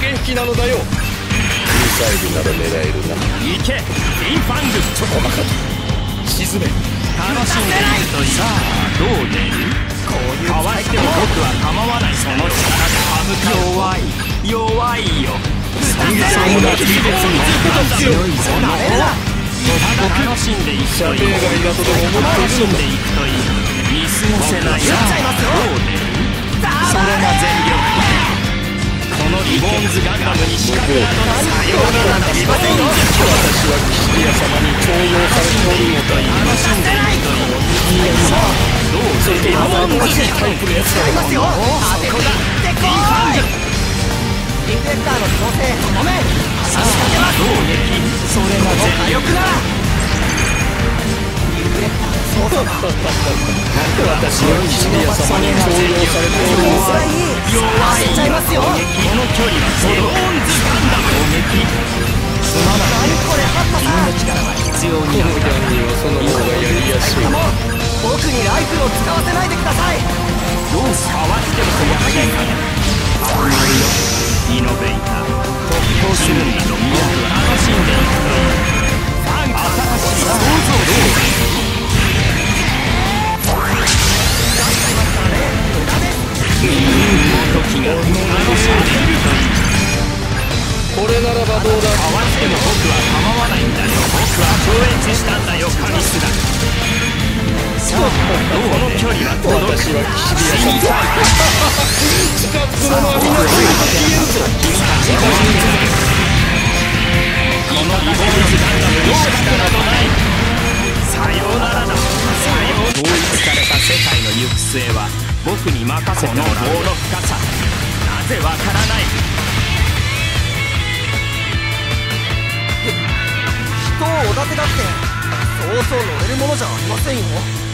駆け引きなのだよ。ミサイルなら狙えるな。 行けインファング。 ちょこまかと沈め。 楽しんでいるといい。さあどう出る。かわしても僕は構わない。その力で歯向かう。弱いよ。そんな特別に強いぞ。ただ楽しんでいくといい。楽しんでいくといい。見過ごせない。さあどう出る。それが全力。このリボーンズガンダムに仕掛けなどのさようならリボーンズ。 私はキシリア様に重用されておるのだ。 楽しんでいくといい。さあどう出る。 リボーンズタイプのやつだろ。 そこだ。インファング。 インフェクターの調整ごめん。 さあどうでき。それが全力だ。 インフレクターの操作が私はキシリア様に重用されておるのだ。 弱いちゃいますよ。 この距離はゼロオンズガンダム。攻撃すまない。 何これハッパさん。 君の力は必要になる。 このガンにはその方がやりやすい。 僕にライフルを使わせないでください。 どうかわしてもやはり始まるよ。イノベーター特攻するんだぞ。楽しんでいくといい。新しい想像力。時が楽しんでいるといい。 これならばどうだ。 かわしても僕は構わないんだよ。僕は超越したんだよカリスだ。さあこの距離は届く。 私はキシリア様。スカップの網のついて消えるぞ。 君たち個人続け。このリボーンズガンダムに仕方などない。さようならだ。さよう。統一された世界の行く末は僕に任せてもらう。この棒の深さなぜわからない。 人をおだてだってそうそう乗れるものじゃありませんよ。